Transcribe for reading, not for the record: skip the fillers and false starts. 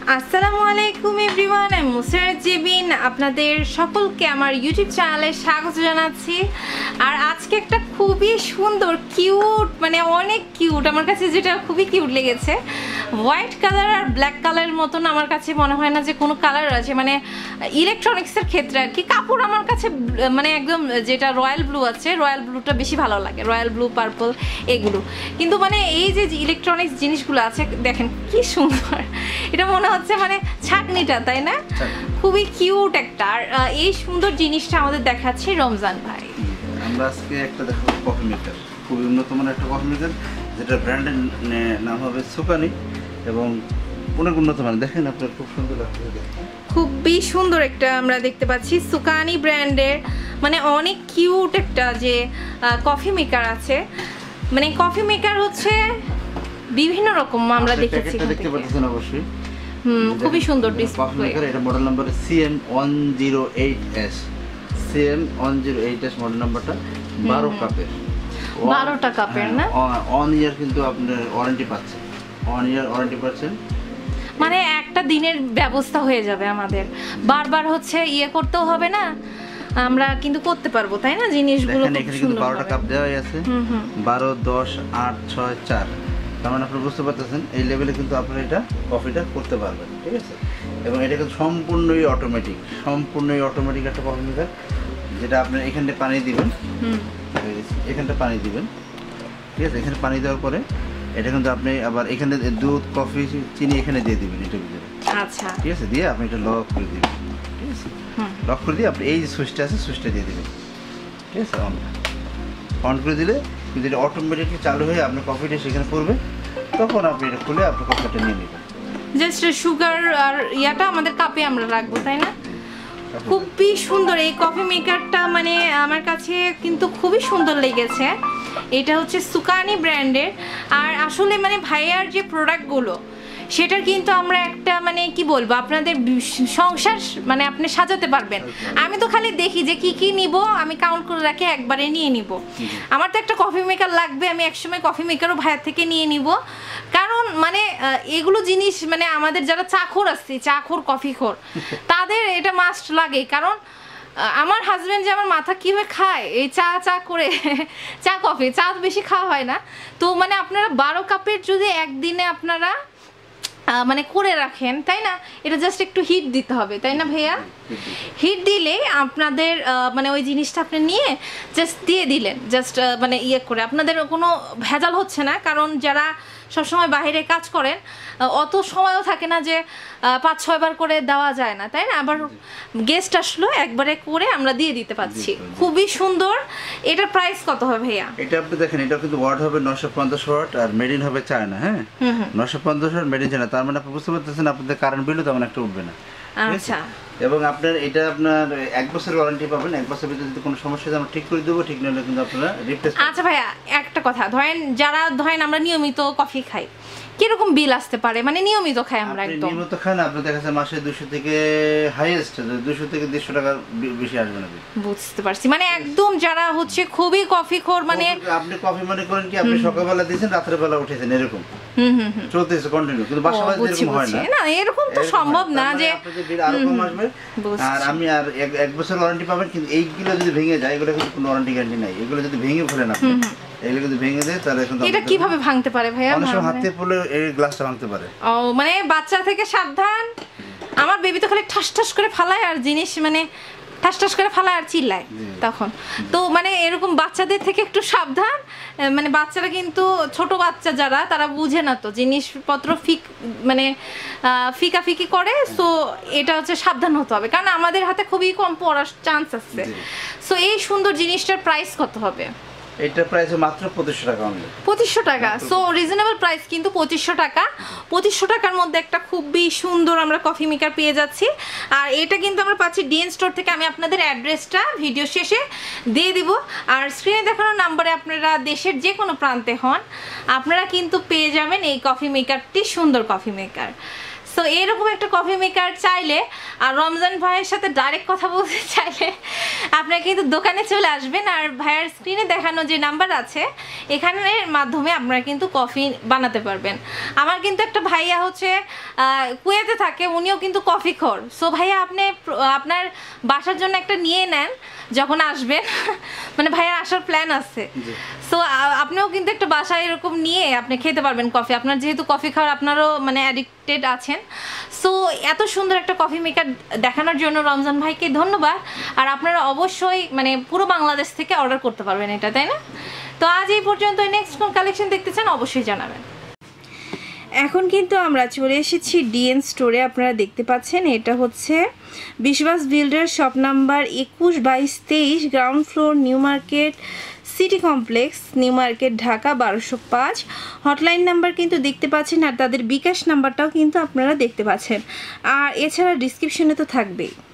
আসসালামু আলাইকুম এভরিওয়ান, আমি মুসারাত জেবিন আপনাদের সকলকে আমার ইউটিউব চ্যানেলে স্বাগত জানাচ্ছি। আর আজকে একটা খুবই সুন্দর কিউট, মানে অনেক কিউট, আমার কাছে যেটা খুবই কিউট লেগেছে, হোয়াইট কালার আর ব্ল্যাক কালারের মতন আমার কাছে মনে হয় না যে কোনো কালার আছে, মানে ইলেকট্রনিক্সের ক্ষেত্রে আর কি। কাপড় আমার কাছে মানে একদম যেটা রয়্যাল ব্লু আছে, রয়্যাল ব্লুটা বেশি ভালো লাগে, রয়্যাল ব্লু, পার্পল এগুলো। কিন্তু মানে এই যে ইলেকট্রনিক্স জিনিসগুলো আছে দেখেন কি সুন্দর, এটা মনে হচ্ছে মানে ছাকনিটা, তাই না? খুবই কিউট একটা। আর এই সুন্দর জিনিসটা আমাদের দেখাচ্ছে রমজান ভাই। আমরা আজকে একটা দেখাবো কফি মেকার, খুবই উন্নত মানের একটা কফি মেকার, যেটা ব্র্যান্ডের নাম হবে সুকানি এবং অনেক উন্নত মানের। দেখেন আপনার খুব সুন্দর লাগছে, খুবই সুন্দর একটা আমরা দেখতে পাচ্ছি সুকানি ব্র্যান্ডের, মানে অনেক কিউট একটা যে কফি মেকার আছে। মানে কফি মেকার হচ্ছে বিভিন্ন রকম আমরা দেখেছি, দেখতে পাচ্ছেন অবশ্যই। খুবই সুন্দর ডিসপ্লে। এটা model number CM108S, CM108S model নাম্বারটা। 12টা কাপের না? অন ইয়ার কিন্তু আপনার ওয়ারেন্টি পাচ্ছেন, 1 ইয়ার ওয়ারেন্টি পাচ্ছেন। মানে একটা দিনের ব্যবস্থা হয়ে যাবে আমাদের, বারবার হচ্ছে ইয়ে করতেও হবে না, আমরা কিন্তু করতে পারবো, তাই না? জিনিসগুলো এখানে কিন্তু 12টা কাপ দেওয়া আছে, 12, 10, 8, 6, 4। তার মানে আপনি বুঝতে পারতেছেন এই লেভেলে কিন্তু আপনারা এটা কফিটা করতে পারবেন, ঠিক আছে? এবং এটা কিন্তু সম্পূর্ণই অটোমেটিক একটা কফি মেকার, যেটা আপনি এখানে পানি দিবেন, এখানটা পানি দিবেন, ঠিক আছে? এখানে পানি দেওয়ার পরে এটা কিন্তু আপনি আবার এখানে দুধ, কফি, চিনি এখানে দিয়ে দিবেন এটার ভিতরে, আচ্ছা, ঠিক আছে? দিয়ে আপনি এটা লক করে দিবেন, ঠিক আছে? লক করে দিয়ে আপনি এই যে সুইচটা আছে, সুইচটা দিয়ে দিবেন, ঠিক আছে? অন করে দিলে কিন্তু এটা অটোমেটিকলি চালু হয়ে আপনার কফিটা সেখানে পড়বে, তখন আপনি এটা খুলে আপনার কফিটা নিয়ে নেবেন। জাস্ট সুগার আর ইয়াটা আমাদের কাপে আমরা রাখবো, তাই না? খুবই সুন্দর এই কফি মেকারটা, মানে আমার কাছে কিন্তু খুবই সুন্দর লেগেছে। এটা হচ্ছে সুকানি ব্র্যান্ডের। আর আসলে মানে ভাইয়ার যে প্রোডাক্টগুলো, সেটার কিন্তু আমরা একটা মানে কি বলবো, আপনাদের সংসার মানে আপনি সাজাতে পারবেন। আমি তো খালি দেখি যে কি কি নিব, আমি কাউন্ট করে রাখি, একবারে নিয়ে নিব। আমার তো একটা কফি মেকার লাগবে, আমি একসময় কফি মেকারও ভাইয়ার থেকে নিয়ে নিব। কারণ মানে এগুলো জিনিস মানে আমাদের যারা চাখোর আছে, চাখোর কফিখোর, তাদের এটা মাস্ট লাগে। কারণ আমার হাজব্যান্ড যে আমার মাথা কীভাবে খায় এই চা করে, চা কফি, চা তো বেশি খাওয়া হয় না। তো মানে আপনারা 12 কাপের যদি একদিনে আপনারা মানে করে রাখেন, তাই না? এটা জাস্ট একটু হিট দিতে হবে, তাই না ভাইয়া? হিট দিলে আপনাদের মানে ওই জিনিসটা আপনি নিয়ে জাস্ট দিয়ে দিলেন, জাস্ট মানে ইয়ে করে, আপনাদের কোনো ভেজাল হচ্ছে না। কারণ যারা সবসময় বাইরে কাজ করেন, অত সময়ও থাকে না যে 5-6 বার করে দেওয়া যায় না, তাই না? আবার গেস্ট আসলো একবারে করে আমরা দিয়ে দিতে পারছি। খুবই সুন্দর। এটার প্রাইস কত হবে ভাইয়া? এটা আপনি দেখেন, এটা কিন্তু ওয়াট হবে 950 ওয়াট, আর মেড ইন হবে চায়না। হ্যাঁ, 950 ওয়াট, মেড ইন চায়না। তার মানে আপনি বুঝতে পারতেছেন আপনাদের কারেন্ট বিলও তেমন একটা উঠবে না। আচ্ছা। এবং আপনার এটা আপনার 1 বছরের ওয়ারেন্টি পাবেন। 1 বছরের ভিতরে যদি কোনো সমস্যা হয় আমরা ঠিক করে দেবো, ঠিক নইলে কিন্তু আপনারা রিপ্লেস। আচ্ছা ভাইয়া, একটা কথা, ধরেন আমরা নিয়মিত কফি খাই, কিরকম বিল আসতে পারে? মানে নিয়মিত খাই আমরা, একদম নিয়মিত খান, আপনি দেখা যাচ্ছে মাসে 200 থেকে হাইয়েস্ট 200 থেকে 150 টাকা বেশি আসবে না। বুঝতে পারছি, মানে একদম যারা হচ্ছে খুবই কফি খোর, মানে আপনি কফি মনে করেন কি আপনি সকালবেলা দিয়েছেন, রাতের বেলা উঠেছেন, এরকম চলতেছে কন্টিনিউ, কিন্তু বাসা বাড়িতে এরকম হয় না। না, এরকম তো সম্ভব না যে আপনাদের বিল আরো কম আসবে। আর আমি আর 1 বছর ওয়ারেন্টি পাবেন, কিন্তু এইগুলো যদি ভেঙে যায়, এগুলো কিন্তু কোনো ওয়ারেন্টি গ্যারান্টি নাই। এগুলো যদি ভেঙে ফেলেন আপনি, এগুলো যদি ভেঙে দেয় তাহলে কিন্তু এটা কিভাবে ভাঙতে পারে ভাইয়া? অনেক সময় হাতে পড়লে এই গ্লাসটা ভাঙতে পারে। ও, মানে বাচ্চা থেকে সাবধান। আমার বেবি তো খালি ঠাস ঠাস করে ফালায় আর জিনিস, মানে ঠাস ঠাস করে ফালায় আর চিল্লায় তখন। তো মানে এরকম বাচ্চাদের থেকে একটু সাবধান। মানে বাচ্চারা কিন্তু, ছোট বাচ্চা যারা, তারা বুঝে না তো জিনিসপত্র, মানে ফিকাফিকি করে। সো এটা হচ্ছে সাবধান হতে হবে, কারণ আমাদের হাতে খুবই কম পড়ার চান্স আছে। সো এই সুন্দর জিনিসটার প্রাইস কত হবে? এটা প্রাইস মাত্র 2500 টাকা অনলি। 2500 টাকা। সো রিজনেবল প্রাইস কিন্তু 2500 টাকা। 2500 টাকার মধ্যে একটা খুবই সুন্দর আমরা কফি মেকার পেয়ে যাচ্ছি। আর এটা কিন্তু আমরা পাচ্ছি ডিএন স্টোর থেকে। আমি আপনাদের অ্যাড্রেসটা ভিডিও শেষে দিয়ে দিব। আর স্ক্রিনে দেখানো নাম্বারে আপনারা দেশের যে কোনো প্রান্তে হন, আপনারা কিন্তু পেয়ে যাবেন এই কফি মেকারটি, সুন্দর কফি মেকার। সো এরকম একটা কফি মেকার চাইলে আর রমজান ভাইয়ের সাথে ডাইরেক্ট কথা বলতে চাইলে আপনারা কিন্তু দোকানে চলে আসবেন, আর ভাইয়ার স্ক্রিনে দেখানো যে নাম্বার আছে এখানের মাধ্যমে আপনারা কিন্তু কফি বানাতে পারবেন। আমার কিন্তু একটা ভাইয়া হচ্ছে কুয়েতে থাকে, উনিও কিন্তু কফি খোর। সো ভাইয়া আপনি আপনার বাসার জন্য একটা নিয়ে নেন যখন আসবেন, মানে ভাইয়া আসার প্ল্যান আছে। সো আপনিও কিন্তু একটা বাসায় এরকম নিয়ে আপনি খেতে পারবেন কফি, আপনার যেহেতু কফি খাওয়ার আপনারও মানে অ্যাডিক্টেড আছেন। সো এত সুন্দর একটা কফি মেকার দেখানোর জন্য রমজান ভাইকে ধন্যবাদ। আর আপনারা অবশ্যই মানে পুরো বাংলাদেশ থেকে অর্ডার করতে পারবেন এটা, তাই না? তো আজ এই পর্যন্ত, নেক্সট কোন কালেকশন দেখতে চান অবশ্যই জানাবেন। এখন কিন্তু আমরা চলে এসেছি ডিএন স্টোরে। আপনারা দেখতে পাচ্ছেন এটা হচ্ছে Biswas builder, shop number 21, 22, 23, ground floor, new market city complex, new market, Dhaka 1205। Hotline number কিন্তু দেখতে পাচ্ছেন, আর তাদের বিকাশ নাম্বারটাও কিন্তু আপনারা দেখতে পাচ্ছেন, আর এছাড়া ডিসক্রিপশনে তো থাকবেই।